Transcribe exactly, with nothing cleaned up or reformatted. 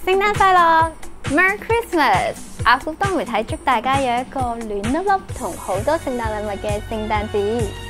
聖誕快樂 ，Merry Christmas！阿福多媒體祝大家有一個暖粒粒同好多聖誕禮物嘅聖誕節。